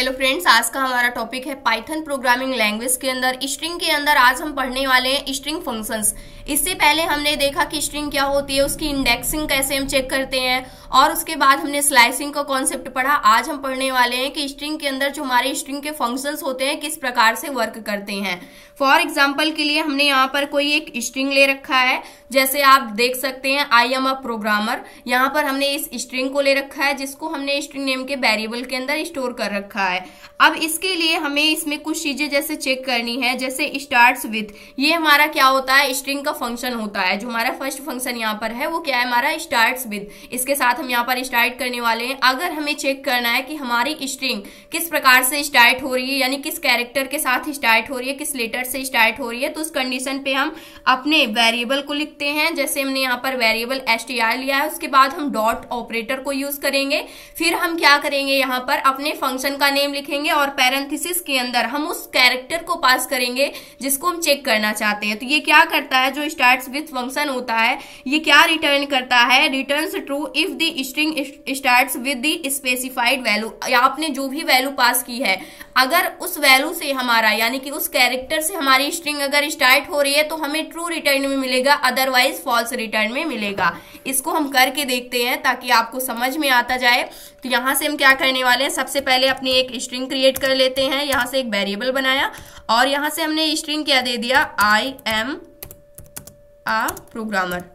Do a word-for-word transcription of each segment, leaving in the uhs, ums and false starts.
Hello friends, आज का हमारा टॉपिक है पाइथन प्रोग्रामिंग लैंग्वेज के अंदर स्ट्रिंग के अंदर आज हम पढ़ने वाले हैं स्ट्रिंग फंक्शंस। इससे पहले हमने देखा कि स्ट्रिंग क्या होती है, उसकी इंडेक्सिंग कैसे हम चेक करते हैं और उसके बाद हमने स्लाइसिंग का कॉन्सेप्ट पढ़ा। आज हम पढ़ने वाले हैं कि स्ट्रिंग के अंदर जो हमारे स्ट्रिंग के फंक्शंस होते हैं किस प्रकार से वर्क करते हैं। फॉर एग्जाम्पल के लिए हमने यहाँ पर कोई एक स्ट्रिंग ले रखा है, जैसे आप देख सकते हैं आई एम अ प्रोग्रामर। यहाँ पर हमने इस स्ट्रिंग को ले रखा है जिसको हमने स्ट्रिंग नेम के वेरिएबल के अंदर स्टोर कर रखा है। अब इसके लिए हमें इसमें कुछ चीजें जैसे चेक करनी है, जैसे स्टार्ट्स विथ, ये हमारा क्या होता है, स्ट्रिंग का फंक्शन होता है। जो हमारा फर्स्ट फंक्शन यहाँ पर है वो क्या है, हमारा स्टार्ट्स विथ। इसके साथ हम यहाँ पर स्टार्ट करने वाले हैं। अगर हमें चेक करना है कि हमारी स्ट्रिंग किस प्रकार से स्टार्ट हो रही है, यानी किस कैरेक्टर के साथ स्टार्ट हो रही है, किस लेटर से स्टार्ट हो रही है, तो उस कंडीशन पे हम अपने वेरिएबल को लिखते हैं। जैसे हमने यहाँ पर वेरिएबल एसटीआर लिया है, उसके बाद हम डॉट ऑपरेटर को यूज करेंगे। फिर हम क्या करेंगे, यहाँ पर अपने फंक्शन का नेम लिखेंगे और पैरेंथेसिस के अंदर हम उस कैरेक्टर को पास करेंगे जिसको हम चेक करना चाहते हैं। तो ये क्या करता है, जो स्टार्ट्स विथ फंक्शन होता है ये क्या रिटर्न करता है, returns true if the string starts with the specified value. आपने जो भी वैल्यू पास की है, अगर उस वैल्यू से हमारा यानी कि उस कैरेक्टर से हमारी स्ट्रिंग अगर स्टार्ट हो रही है तो हमें ट्रू रिटर्न में मिलेगा, अदरवाइज फॉल्स रिटर्न में मिलेगा। इसको हम करके देखते हैं ताकि आपको समझ में आता जाए। तो यहां से हम क्या करने वाले हैं, सबसे पहले अपनी एक स्ट्रिंग क्रिएट कर लेते हैं। यहां से एक वेरिएबल बनाया और यहां से हमने स्ट्रिंग क्या दे दिया, आई एम अ प्रोग्रामर।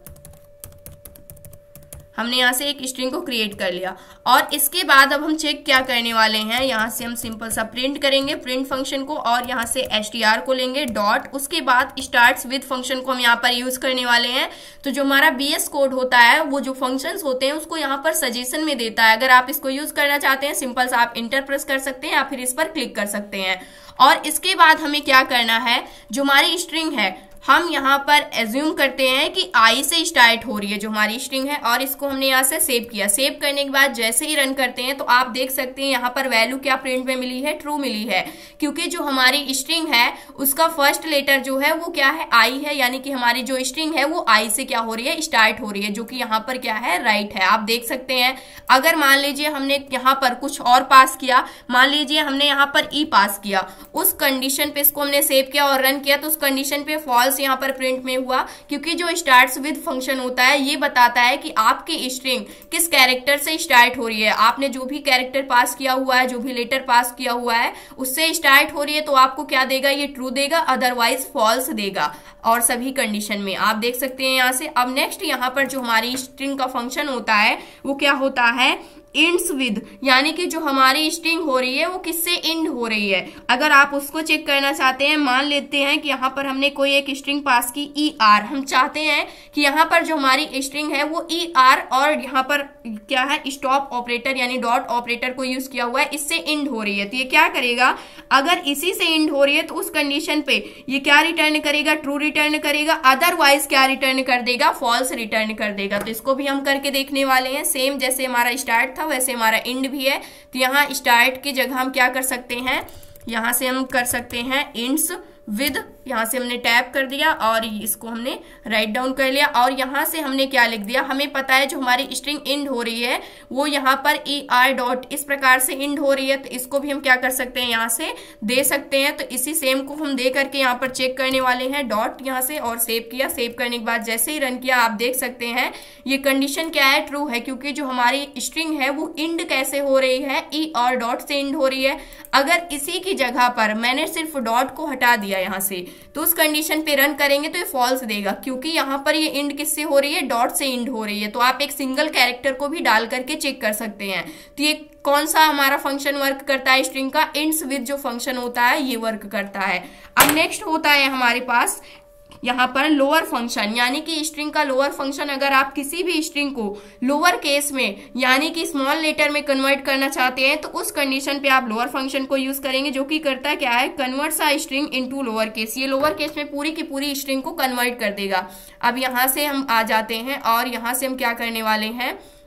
हमने यहाँ से एक स्ट्रिंग को क्रिएट कर लिया और इसके बाद अब हम चेक क्या करने वाले हैं, यहाँ से हम सिंपल सा प्रिंट करेंगे प्रिंट फंक्शन को और यहाँ से एसटीआर को लेंगे डॉट, उसके बाद स्टार्ट्स विद फंक्शन को हम यहाँ पर यूज करने वाले हैं। तो जो हमारा बीएस कोड होता है वो जो फंक्शंस होते हैं उसको यहाँ पर सजेशन में देता है। अगर आप इसको यूज करना चाहते हैं सिंपल सा आप इंटर प्रेस कर सकते हैं या फिर इस पर क्लिक कर सकते हैं। और इसके बाद हमें क्या करना है, जो हमारी स्ट्रिंग है हम यहाँ पर एज्यूम करते हैं कि आई से स्टार्ट हो रही है जो हमारी स्ट्रिंग है, और इसको हमने यहाँ से सेव किया। सेव करने के बाद जैसे ही रन करते हैं तो आप देख सकते हैं यहाँ पर वैल्यू क्या प्रिंट में मिली है, ट्रू मिली है, क्योंकि जो हमारी स्ट्रिंग है उसका फर्स्ट लेटर जो है वो क्या है, आई है, यानी कि हमारी जो स्ट्रिंग है वो आई से क्या हो रही है, स्टार्ट हो रही है, जो कि यहाँ पर क्या है, राइट है। आप देख सकते हैं अगर मान लीजिए हमने यहाँ पर कुछ और पास किया, मान लीजिए हमने यहाँ पर ई पास किया, उस कंडीशन पे इसको हमने सेव किया और रन किया तो उस कंडीशन पे फॉल्स यहाँ पर प्रिंट में हुआ, क्योंकि जो स्टार्ट्स विद फंक्शन होता है ये बताता है कि आपकी स्ट्रिंग किस कैरेक्टर से स्टार्ट हो रही है। आपने जो भी कैरेक्टर पास किया हुआ है, जो भी लेटर पास किया हुआ है उससे स्टार्ट हो रही है तो आपको क्या देगा, ये ट्रू देगा, अदरवाइज फॉल्स देगा। और सभी कंडीशन में आप देख सकते हैं यहाँ से। अब नेक्स्ट यहाँ पर जो हमारी स्ट्रिंग का फंक्शन होता है वो क्या होता है, इंड्स विद, यानी कि जो हमारी स्ट्रिंग हो रही है वो किससे इंड हो रही है। अगर आप उसको चेक करना चाहते हैं, मान लेते हैं कि यहाँ पर हमने कोई एक स्ट्रिंग पास की ई आर, हम चाहते हैं कि यहाँ पर जो हमारी स्ट्रिंग है वो ई आर और यहाँ पर क्या है, स्टॉप ऑपरेटर यानी डॉट ऑपरेटर को यूज किया हुआ है, इससे इंड हो रही है। तो ये क्या करेगा, अगर इसी से इंड हो रही है तो उस कंडीशन पे ये क्या रिटर्न करेगा, ट्रू रिटर्न करेगा, अदरवाइज क्या रिटर्न कर देगा, फॉल्स रिटर्न कर देगा। तो इसको भी हम करके देखने वाले हैं। सेम जैसे हमारा स्टार्ट था वैसे हमारा इंड भी है। तो यहाँ स्टार्ट की जगह हम क्या कर सकते हैं, यहाँ से हम कर सकते हैं इंड्स विद, यहाँ से हमने टैप कर दिया और इसको हमने राइट डाउन कर लिया और यहाँ से हमने क्या लिख दिया, हमें पता है जो हमारी स्ट्रिंग इंड हो रही है वो यहाँ पर ई आर डॉट इस प्रकार से इंड हो रही है। तो इसको भी हम क्या कर सकते हैं, यहाँ से दे सकते हैं। तो इसी सेम को हम दे करके यहाँ पर चेक करने वाले हैं, डॉट यहाँ से, और सेव किया। सेव करने के बाद जैसे ही रन किया आप देख सकते हैं ये कंडीशन क्या है, ट्रू है, क्योंकि जो हमारी स्ट्रिंग है वो इंड कैसे हो रही है, ई और डॉट से इंड हो रही है। अगर इसी की जगह पर मैंने सिर्फ डॉट को हटा दिया यहाँ से तो उस कंडीशन पे रन करेंगे तो ये फॉल्स देगा, क्योंकि यहाँ पर ये इंड किससे हो रही है, डॉट से इंड हो रही है। तो आप एक सिंगल कैरेक्टर को भी डाल करके चेक कर सकते हैं। तो ये कौन सा हमारा फंक्शन वर्क करता है, स्ट्रिंग का इंड्स विद जो फंक्शन होता है ये वर्क करता है। अब नेक्स्ट होता है हमारे पास यहाँ पर लोअर फंक्शन, यानी कि स्ट्रिंग का लोअर फंक्शन। अगर आप किसी भी स्ट्रिंग को लोअर केस में यानी कि स्मॉल लेटर में कन्वर्ट करना चाहते हैं तो उस कंडीशन पे आप लोअर फंक्शन को यूज करेंगे, जो कि करता क्या है, converts a string into lower case. ये लोअर केस में पूरी की पूरी स्ट्रिंग को कन्वर्ट कर देगा। अब यहाँ से हम आ जाते हैं और यहाँ से हम क्या करने वाले हैं,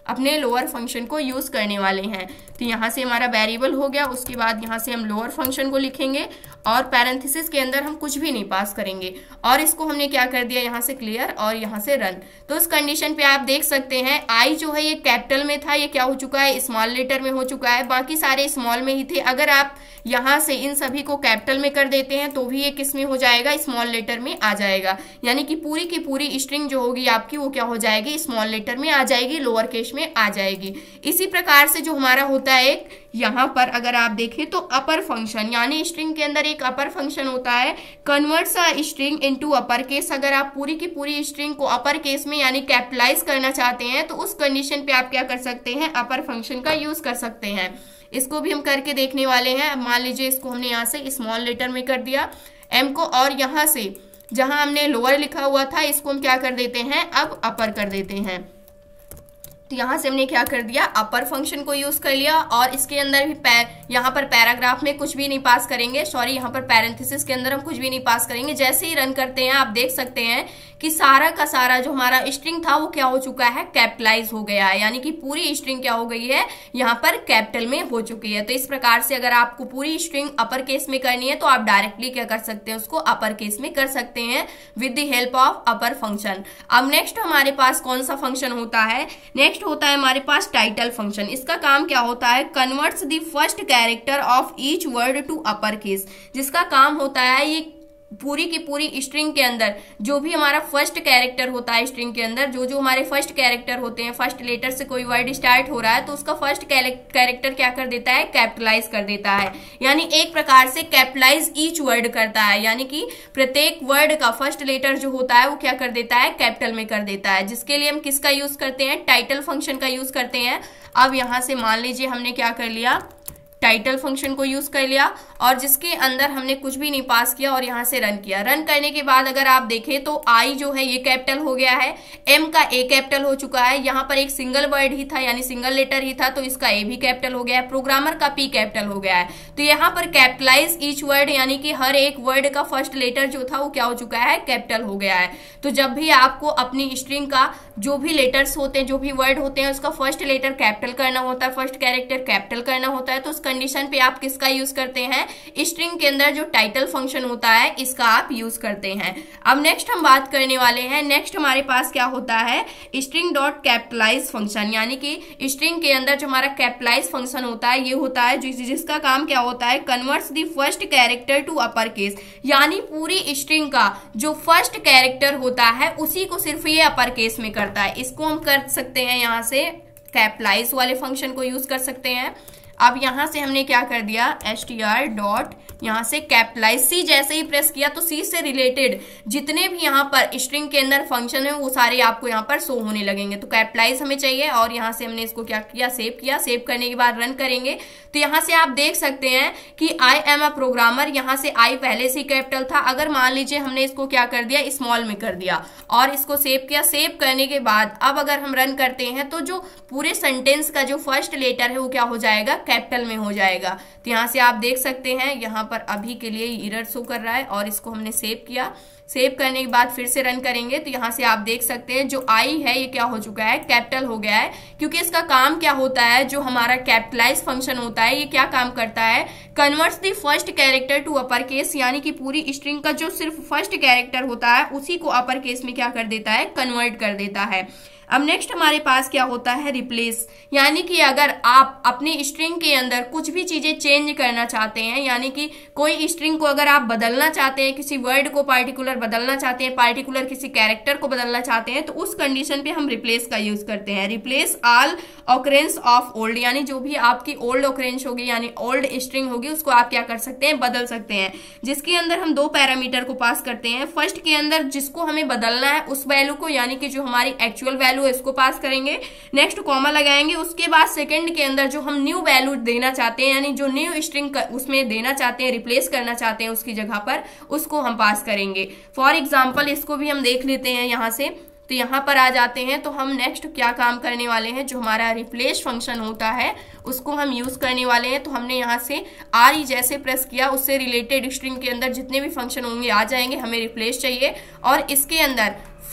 अपने लोअर फंक्शन को यूज करने वाले हैं। तो यहाँ से हमारा वेरिएबल हो गया, उसके बाद यहाँ से हम लोअर फंक्शन को लिखेंगे और पैरेंथेसिस के अंदर हम कुछ भी नहीं पास करेंगे। और इसको हमने क्या कर दिया, यहाँ से क्लियर और यहाँ से रन। तो इस कंडीशन पे आप देख सकते हैं आई जो है ये कैपिटल में था, ये क्या हो चुका है, स्मॉल लेटर में हो चुका है, बाकी सारे स्मॉल में ही थे। अगर आप यहाँ से इन सभी को कैपिटल में कर देते हैं तो भी ये किस में हो जाएगा, स्मॉल लेटर में आ जाएगा। यानी कि पूरी की पूरी स्ट्रिंग जो होगी आपकी वो क्या हो जाएगी, स्मॉल लेटर में आ जाएगी, लोअर केस में आ जाएगी। इसी प्रकार से जो हमारा होता है एक यहाँ पर अगर आप देखें तो अपर फंक्शन, यानी स्ट्रिंग के अंदर एक अपर फंक्शन होता है, converts a string into upper case. अगर आप पूरी की पूरी स्ट्रिंग को अपर केस में यानी कैपिटलाइज करना चाहते हैं तो उस कंडीशन पे आप क्या कर सकते हैं, अपर फंक्शन का यूज कर सकते हैं। इसको भी हम करके देखने वाले हैं। मान लीजिए इसको हमने यहाँ से स्मॉल लेटर में कर दिया एम को, और यहाँ से जहां हमने लोअर लिखा हुआ था इसको हम क्या कर देते हैं, अब अपर कर देते हैं। तो यहाँ से हमने क्या कर दिया, अपर फंक्शन को यूज कर लिया। और इसके अंदर भी यहाँ पर पैराग्राफ में कुछ भी नहीं पास करेंगे, सॉरी यहाँ पर पैरेंथेसिस के अंदर हम कुछ भी नहीं पास करेंगे। जैसे ही रन करते हैं आप देख सकते हैं कि सारा का सारा जो हमारा स्ट्रिंग था वो क्या हो चुका है, कैपिटलाइज हो गया है। यानी कि पूरी स्ट्रिंग क्या हो गई है, यहाँ पर कैपिटल में हो चुकी है। तो इस प्रकार से अगर आपको पूरी स्ट्रिंग अपर केस में करनी है तो आप डायरेक्टली क्या कर सकते हैं, उसको अपर केस में कर सकते हैं with the help of upper function. अब नेक्स्ट हमारे पास कौन सा फंक्शन होता है, नेक्स्ट होता है हमारे पास टाइटल फंक्शन। इसका काम क्या होता है, converts the first character of each word to upper case. जिसका काम होता है ये पूरी की पूरी स्ट्रिंग के अंदर जो भी हमारा फर्स्ट कैरेक्टर होता है, स्ट्रिंग के अंदर जो जो हमारे फर्स्ट कैरेक्टर होते हैं, फर्स्ट लेटर से कोई वर्ड स्टार्ट हो रहा है तो उसका फर्स्ट कैरेक्टर क्या कर देता है, कैपिटलाइज कर देता है। यानी एक प्रकार से कैपिटलाइज ईच वर्ड करता है, यानी कि प्रत्येक वर्ड का फर्स्ट लेटर जो होता है वो क्या कर देता है, कैपिटल में कर देता है। जिसके लिए हम किसका यूज करते हैं, टाइटल फंक्शन का यूज करते हैं। अब यहां से मान लीजिए हमने क्या कर लिया, टाइटल फंक्शन को यूज कर लिया और जिसके अंदर हमने कुछ भी नहीं पास किया और यहां से रन किया। रन करने के बाद अगर आप देखें तो आई जो है ये कैपिटल हो गया है, एम का ए कैपिटल हो चुका है, यहाँ पर एक सिंगल वर्ड ही था यानी सिंगल लेटर ही था तो इसका ए भी कैपिटल हो गया है, प्रोग्रामर का पी कैपिटल हो गया है। तो यहाँ पर कैपिटलाइज ईच वर्ड यानी कि हर एक वर्ड का फर्स्ट लेटर जो था वो क्या हो चुका है, कैपिटल हो गया है। तो जब भी आपको अपनी स्ट्रिंग का जो भी लेटर्स होते हैं, जो भी वर्ड होते हैं उसका फर्स्ट लेटर कैपिटल करना होता है, फर्स्ट कैरेक्टर कैपिटल करना होता है, तो उस कंडीशन पे आप किसका यूज करते हैं, स्ट्रिंग के अंदर जो टाइटल फंक्शन होता है इसका आप यूज करते हैं। अब नेक्स्ट हम बात करने वाले हैं, नेक्स्ट हमारे पास क्या होता है, स्ट्रिंग डॉट कैपिटलाइज फंक्शन। यानी कि स्ट्रिंग के अंदर जो हमारा कैपिटलाइज फंक्शन होता है ये होता है जिस, जिसका काम क्या होता है, converts the first character to upper case. यानी पूरी स्ट्रिंग का जो फर्स्ट कैरेक्टर होता है उसी को सिर्फ ये अपर केस में करता है। इसको हम कर सकते हैं यहाँ से कैपिटलाइज वाले फंक्शन को यूज कर सकते हैं। अब यहां से हमने क्या कर दिया, एस टी आर डॉट यहां से कैपिटलाइज, सी जैसे ही प्रेस किया तो सी से रिलेटेड जितने भी यहां पर स्ट्रिंग के अंदर फंक्शन है वो सारे आपको यहां पर शो होने लगेंगे। तो कैपिटलाइज हमें चाहिए और यहां से हमने इसको क्या किया, सेव किया। सेव करने के बाद रन करेंगे तो यहां से आप देख सकते हैं कि आई एम अ प्रोग्रामर, यहां से आई पहले से कैपिटल था। अगर मान लीजिए हमने इसको क्या कर दिया, स्मॉल में कर दिया और इसको सेव किया। सेव करने के बाद अब अगर हम रन करते हैं तो जो पूरे सेंटेंस का जो फर्स्ट लेटर है वो क्या हो जाएगा, कैपिटल में हो जाएगा। तो यहाँ से आप देख सकते हैं यहाँ पर अभी के लिए एरर शो कर रहा है और इसको हमने सेव किया। सेव करने के बाद फिर से रन करेंगे तो यहाँ से आप देख सकते हैं जो आई है ये क्या हो चुका है, कैपिटल हो गया है। क्योंकि इसका काम क्या होता है, जो हमारा कैपिटलाइज फंक्शन होता है ये क्या काम करता है, converts the first character to upper case. यानी कि पूरी स्ट्रिंग का जो सिर्फ फर्स्ट कैरेक्टर होता है उसी को अपर केस में क्या कर देता है, कन्वर्ट कर देता है। अब नेक्स्ट हमारे पास क्या होता है, रिप्लेस। यानी कि अगर आप अपनी स्ट्रिंग के अंदर कुछ भी चीजें चेंज करना चाहते हैं, यानी कि कोई स्ट्रिंग को अगर आप बदलना चाहते हैं, किसी वर्ड को पार्टिकुलर बदलना चाहते हैं, पार्टिकुलर किसी कैरेक्टर को बदलना चाहते हैं, तो उस कंडीशन पे हम रिप्लेस का यूज करते हैं। Replace all occurrence of old, यानी जो भी आपकी ओल्ड ऑकरेंस होगी यानी ओल्ड स्ट्रिंग होगी उसको आप क्या कर सकते हैं, बदल सकते हैं। जिसके अंदर हम दो पैरामीटर को पास करते हैं। फर्स्ट के अंदर जिसको हमें बदलना है उस वैल्यू को, यानी कि जो हमारी एक्चुअल वैल्यू इसको पास करेंगे, नेक्स्ट कॉमा लगाएंगे। उसके बाद सेकंड के अंदर जो हम न्यू वैल्यू देना चाहते हैं, यानी जो न्यू स्ट्रिंग उसमें देना चाहते हैं, रिप्लेस करना चाहते हैं उसकी जगह पर, उसको हम पास करेंगे। फॉर एग्जांपल इसको भी हम देख लेते हैं यहां से। तो यहां पर आ जाते हैं तो हम नेक्स्ट क्या काम करने वाले हैं, जो हमारा रिप्लेस फंक्शन होता है उसको हम यूज करने वाले हैं। तो हमने यहां से आर ई जैसे प्रेस किया, उससे रिलेटेड स्ट्रिंग के अंदर जितने भी फंक्शन होंगे आ जाएंगे। हमें रिप्लेस चाहिए और इसके अंदर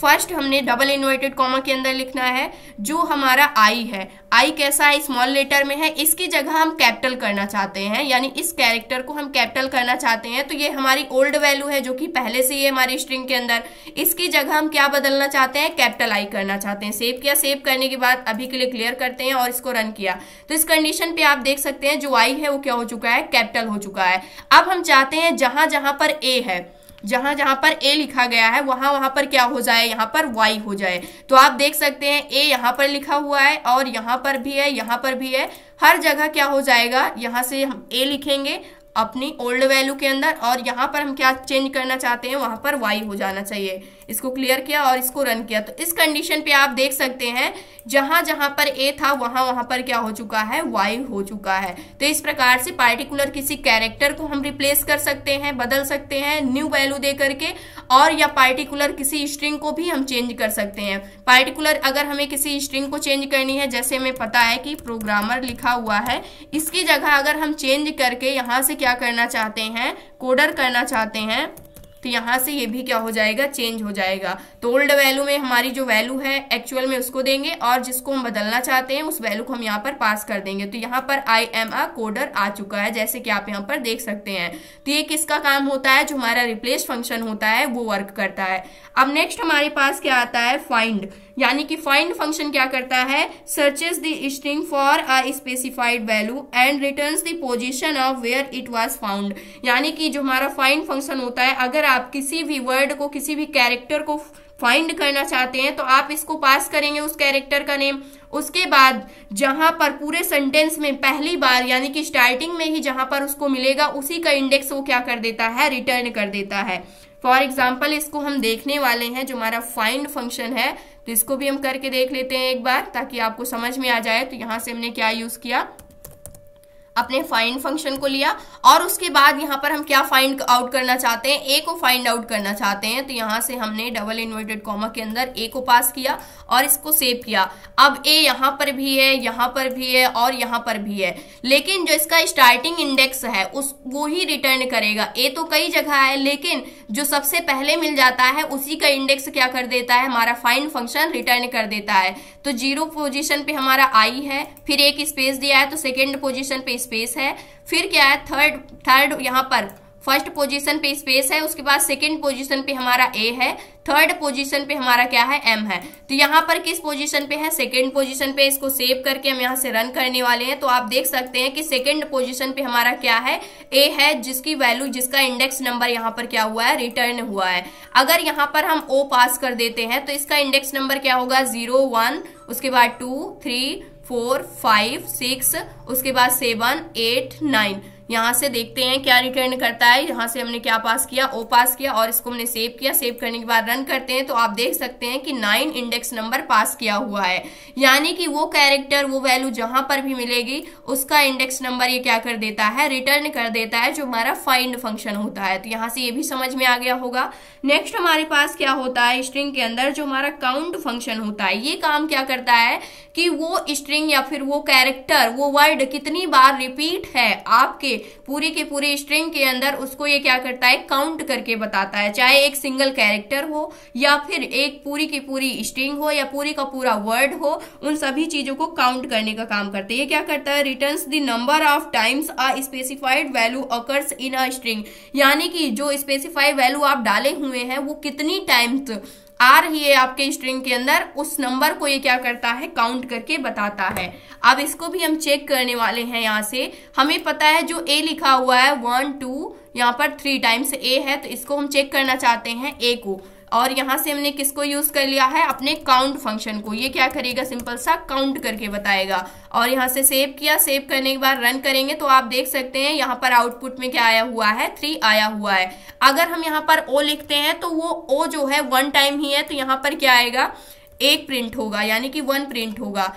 फर्स्ट हमने डबल इन्वर्टेड कॉमा के अंदर लिखना है जो हमारा आई है, आई कैसा है, स्मॉल लेटर में है, इसकी जगह हम कैपिटल करना चाहते हैं, यानी इस कैरेक्टर को हम कैपिटल करना चाहते हैं। तो ये हमारी ओल्ड वैल्यू है जो कि पहले से ही है हमारी स्ट्रिंग के अंदर, इसकी जगह हम क्या बदलना चाहते हैं, कैपिटल आई करना चाहते हैं। सेव किया, सेव करने के बाद अभी के लिए क्लियर करते हैं और इसको रन किया तो इस कंडीशन पे आप देख सकते हैं जो आई है वो क्या हो चुका है, कैपिटल हो चुका है। अब हम चाहते हैं जहां जहां पर ए है, जहां जहां पर ए लिखा गया है वहां वहां पर क्या हो जाए, यहाँ पर वाई हो जाए। तो आप देख सकते हैं ए यहाँ पर लिखा हुआ है और यहाँ पर भी है, यहाँ पर भी है, हर जगह क्या हो जाएगा, यहाँ से हम ए लिखेंगे अपनी ओल्ड वैल्यू के अंदर और यहाँ पर हम क्या चेंज करना चाहते हैं, वहां पर वाई हो जाना चाहिए। इसको क्लियर किया और इसको रन किया तो इस कंडीशन पे आप देख सकते हैं जहां जहां पर ए था वहां वहां पर क्या हो चुका है, वाई हो चुका है। तो इस प्रकार से पार्टिकुलर किसी कैरेक्टर को हम रिप्लेस कर सकते हैं, बदल सकते हैं न्यू वैल्यू दे करके, और या पार्टिकुलर किसी स्ट्रिंग को भी हम चेंज कर सकते हैं। पार्टिकुलर अगर हमें किसी स्ट्रिंग को चेंज करनी है, जैसे हमें पता है कि प्रोग्रामर लिखा हुआ है, इसकी जगह अगर हम चेंज करके यहाँ से क्या करना चाहते हैं, कोडर करना चाहते हैं, तो यहाँ से ये भी क्या हो जाएगा, चेंज हो जाएगा। तो ओल्ड वैल्यू में हमारी जो वैल्यू है एक्चुअल में उसको देंगे और जिसको हम बदलना चाहते हैं उस वैल्यू को हम यहाँ पर पास कर देंगे। तो यहाँ पर आई एम अ कोडर आ चुका है, जैसे कि आप यहाँ पर देख सकते हैं। तो ये किसका काम होता है, जो हमारा रिप्लेस फंक्शन होता है वो वर्क करता है। अब नेक्स्ट हमारे पास क्या आता है, फाइंड, यानी कि फाइंड फंक्शन क्या करता है, searches the string for a specified value and returns the position of where it was found. यानी कि जो हमारा फाइंड फंक्शन होता है, अगर आप किसी भी वर्ड को, किसी भी कैरेक्टर को फाइंड करना चाहते हैं तो आप इसको पास करेंगे उस कैरेक्टर का नेम, उसके बाद जहां पर पूरे सेंटेंस में पहली बार यानी कि स्टार्टिंग में ही जहां पर उसको मिलेगा उसी का इंडेक्स वो क्या कर देता है, रिटर्न कर देता है। फॉर एग्जाम्पल इसको हम देखने वाले हैं, जो हमारा फाइंड फंक्शन है, तो इसको भी हम करके देख लेते हैं एक बार ताकि आपको समझ में आ जाए। तो यहां से हमने क्या यूज किया, अपने फाइंड फंक्शन को लिया और उसके बाद यहाँ पर हम क्या फाइंड आउट करना चाहते हैं, ए को फाइंड आउट करना चाहते हैं। तो यहाँ से हमने डबल इन्वर्टेड कॉमा के अंदर ए को पास किया और इसको सेव किया। अब ए यहाँ पर भी है, यहाँ पर भी है और यहाँ पर भी है, लेकिन जो इसका स्टार्टिंग इंडेक्स है उस वो ही रिटर्न करेगा। ए तो कई जगह है लेकिन जो सबसे पहले मिल जाता है उसी का इंडेक्स क्या कर देता है, हमारा फाइंड फंक्शन रिटर्न कर देता है। तो जीरो पोजीशन पे हमारा आई है, फिर एक स्पेस दिया है तो सेकेंड पोजीशन पे स्पेस है, फिर क्या है थर्ड थर्ड यहाँ पर फर्स्ट पोजीशन पे स्पेस है, उसके बाद सेकंड पोजीशन पे हमारा ए है, थर्ड पोजीशन पे हमारा क्या है, एम है। तो यहाँ पर किस पोजीशन पे है, सेकंड पोजीशन पे। इसको सेव करके हम यहाँ से रन करने वाले हैं तो आप देख सकते हैं कि सेकंड पोजीशन पे हमारा क्या है, ए है, जिसकी वैल्यू, जिसका इंडेक्स नंबर यहाँ पर क्या हुआ है, रिटर्न हुआ है। अगर यहाँ पर हम ओ पास कर देते हैं तो इसका इंडेक्स नंबर क्या होगा, जीरो वन, उसके बाद two three four five six, उसके बाद सेवन एट नाइन। यहाँ से देखते हैं क्या रिटर्न करता है। यहाँ से हमने क्या पास किया, ओ पास किया और इसको हमने सेव किया। सेव करने के बाद रन करते हैं तो आप देख सकते हैं कि नाइन इंडेक्स नंबर पास किया हुआ है, यानी कि वो कैरेक्टर, वो वैल्यू जहां पर भी मिलेगी उसका इंडेक्स नंबर ये क्या कर देता है, रिटर्न कर देता है, जो हमारा फाइंड फंक्शन होता है। तो यहाँ से ये भी समझ में आ गया होगा। नेक्स्ट हमारे पास क्या होता है, स्ट्रिंग के अंदर जो हमारा काउंट फंक्शन होता है, ये काम क्या करता है कि वो स्ट्रिंग या फिर वो कैरेक्टर, वो वर्ड कितनी बार रिपीट है आपके पूरी की पूरी स्ट्रिंग के अंदर, उसको ये क्या करता है, काउंट करके बताता है। चाहे एक सिंगल कैरेक्टर हो या फिर एक पूरी की पूरी स्ट्रिंग हो या पूरी का पूरा वर्ड हो, उन सभी चीजों को काउंट करने का काम करते हैं। ये क्या करता है, returns the number of times a specified value occurs in a string, यानी कि जो स्पेसिफाइड वैल्यू आप डाले हुए हैं वो कितनी टाइम्स आ रही है आपके स्ट्रिंग के अंदर, उस नंबर को ये क्या करता है, काउंट करके बताता है। अब इसको भी हम चेक करने वाले हैं। यहाँ से हमें पता है जो ए लिखा हुआ है वन टू, यहाँ पर थ्री टाइम्स ए है, तो इसको हम चेक करना चाहते हैं ए को, और यहाँ से हमने किसको यूज कर लिया है, अपने काउंट फंक्शन को। ये क्या करेगा, सिंपल सा काउंट करके बताएगा। और यहाँ से सेव किया, सेव करने के बाद रन करेंगे तो आप देख सकते हैं यहाँ पर आउटपुट में क्या आया हुआ है, थ्री आया हुआ है। अगर हम यहाँ पर ओ लिखते हैं तो वो ओ जो है वन टाइम ही है, तो यहाँ पर क्या आएगा, एक प्रिंट होगा, यानी कि वन प्रिंट होगा।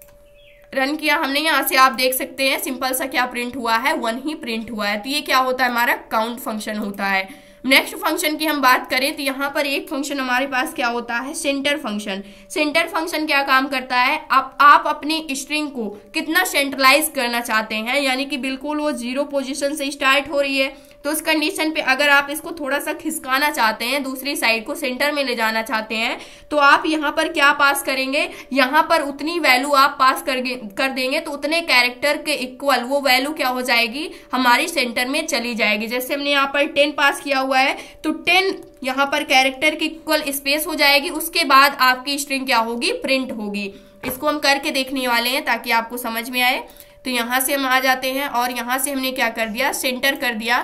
रन किया हमने, यहाँ से आप देख सकते हैं सिंपल सा क्या प्रिंट हुआ है, वन ही प्रिंट हुआ है। तो ये क्या होता है, हमारा काउंट फंक्शन होता है। नेक्स्ट फंक्शन की हम बात करें तो यहाँ पर एक फंक्शन हमारे पास क्या होता है, सेंटर फंक्शन। सेंटर फंक्शन क्या काम करता है, आप आप अपनी स्ट्रिंग को कितना सेंट्रलाइज करना चाहते हैं, यानी कि बिल्कुल वो जीरो पोजीशन से स्टार्ट हो रही है तो उस कंडीशन पे अगर आप इसको थोड़ा सा खिसकाना चाहते हैं, दूसरी साइड को सेंटर में ले जाना चाहते हैं, तो आप यहाँ पर क्या पास करेंगे, यहाँ पर उतनी वैल्यू आप पास कर, कर देंगे तो उतने कैरेक्टर के इक्वल वो वैल्यू क्या हो जाएगी, हमारी सेंटर में चली जाएगी। जैसे हमने यहाँ पर टेन पास किया हुआ है तो टेन यहाँ पर कैरेक्टर की इक्वल स्पेस हो जाएगी, उसके बाद आपकी स्ट्रिंग क्या होगी, प्रिंट होगी। इसको हम करके देखने वाले हैं ताकि आपको समझ में आए। तो यहां से हम आ जाते हैं और यहां से हमने क्या कर दिया, सेंटर कर दिया।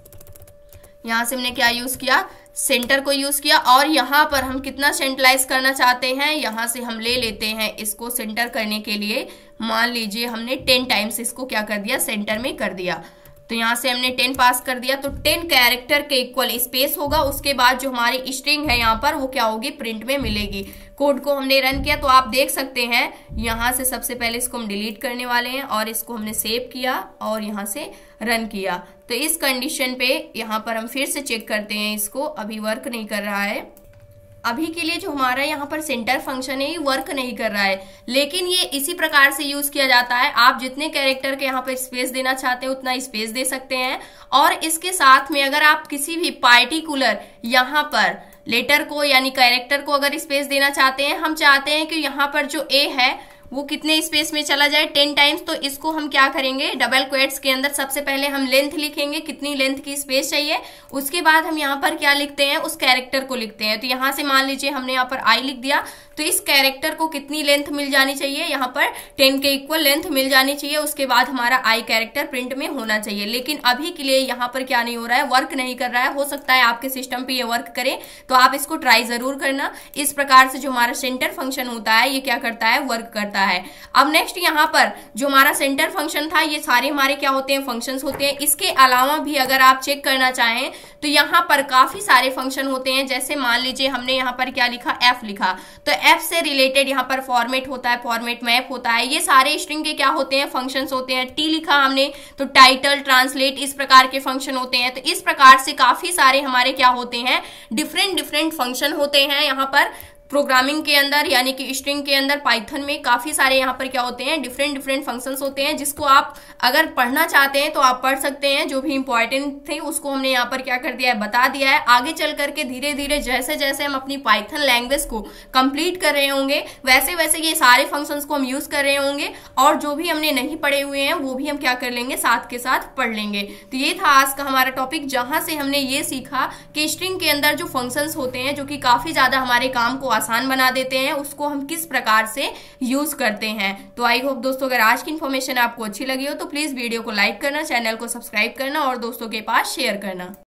यहां से हमने क्या यूज किया, सेंटर को यूज किया। और यहां पर हम कितना सेंट्रलाइज करना चाहते हैं, यहां से हम ले लेते हैं इसको सेंटर करने के लिए। मान लीजिए हमने टेन टाइम्स इसको क्या कर दिया, सेंटर में कर दिया। तो यहां से हमने टेन पास कर दिया तो टेन कैरेक्टर के इक्वल स्पेस होगा, उसके बाद जो हमारी स्ट्रिंग है यहाँ पर वो क्या होगी, प्रिंट में मिलेगी। कोड को हमने रन किया तो आप देख सकते हैं यहां से सबसे पहले इसको हम डिलीट करने वाले हैं और इसको हमने सेव किया और यहां से रन किया। तो इस कंडीशन पे यहां पर हम फिर से चेक करते हैं, इसको अभी वर्क नहीं कर रहा है। अभी के लिए जो हमारा यहाँ पर सेंटर फंक्शन है ये वर्क नहीं कर रहा है, लेकिन ये इसी प्रकार से यूज किया जाता है। आप जितने कैरेक्टर के यहाँ पर स्पेस देना चाहते हैं उतना स्पेस दे सकते हैं। और इसके साथ में अगर आप किसी भी पार्टिकुलर यहाँ पर लेटर को यानी कैरेक्टर को अगर स्पेस देना चाहते हैं, हम चाहते हैं कि यहाँ पर जो ए है वो कितने स्पेस में चला जाए, टेन टाइम्स, तो इसको हम क्या करेंगे, डबल क्वेट्स के अंदर सबसे पहले हम लेंथ लिखेंगे, कितनी लेंथ की स्पेस चाहिए। उसके बाद हम यहाँ पर क्या लिखते हैं, उस कैरेक्टर को लिखते हैं। तो यहाँ से मान लीजिए हमने यहाँ पर आई लिख दिया, तो इस कैरेक्टर को कितनी लेंथ मिल जानी चाहिए, यहाँ पर टेन के इक्वल लेंथ मिल जानी चाहिए। उसके बाद हमारा आई कैरेक्टर प्रिंट में होना चाहिए। लेकिन अभी के लिए यहाँ पर क्या नहीं हो रहा है, वर्क नहीं कर रहा है। हो सकता है आपके सिस्टम पे ये वर्क करे, तो आप इसको ट्राई जरूर करना। इस प्रकार से जो हमारा सेंटर फंक्शन होता है ये क्या करता है, वर्क करता है। अब नेक्स्ट यहाँ पर जो हमारा सेंटर फंक्शन था, ये सारे हमारे क्या होते हैं, फंक्शंस होते हैं। इसके अलावा भी अगर आप चेक करना चाहें तो यहाँ पर काफी सारे फंक्शन होते हैं। जैसे मान लीजिए हमने यहाँ पर क्या लिखा, एफ लिखा, तो एफ से रिलेटेड यहाँ पर फॉर्मेट होता है, फॉर्मेट मैप होता है। ये सारे स्ट्रिंग के क्या होते हैं, फंक्शंस होते हैं। टी लिखा हमने तो टाइटल, ट्रांसलेट, इस प्रकार के फंक्शन होते हैं। तो इस प्रकार से काफी सारे हमारे क्या होते हैं, डिफरेंट डिफरेंट फंक्शन होते हैं यहाँ पर प्रोग्रामिंग के अंदर, यानी कि स्ट्रिंग के अंदर पाइथन में काफी सारे यहाँ पर क्या होते हैं, डिफरेंट डिफरेंट फंक्शंस होते हैं, जिसको आप अगर पढ़ना चाहते हैं तो आप पढ़ सकते हैं। जो भी इंपॉर्टेंट थे उसको हमने यहाँ पर क्या कर दिया है, बता दिया है। आगे चल करके धीरे धीरे जैसे जैसे हम अपनी पाइथन लैंग्वेज को कंप्लीट कर रहे होंगे वैसे वैसे ये सारे फंक्शंस को हम यूज कर रहे होंगे, और जो भी हमने नहीं पढ़े हुए हैं वो भी हम क्या कर लेंगे, साथ के साथ पढ़ लेंगे। तो ये था आज का हमारा टॉपिक, जहां से हमने ये सीखा कि स्ट्रिंग के अंदर जो फंक्शंस होते हैं जो कि काफी ज्यादा हमारे काम को आसान बना देते हैं, उसको हम किस प्रकार से यूज करते हैं। तो आई होप दोस्तों अगर आज की इन्फॉर्मेशन आपको अच्छी लगी हो तो प्लीज वीडियो को लाइक करना, चैनल को सब्सक्राइब करना और दोस्तों के पास शेयर करना।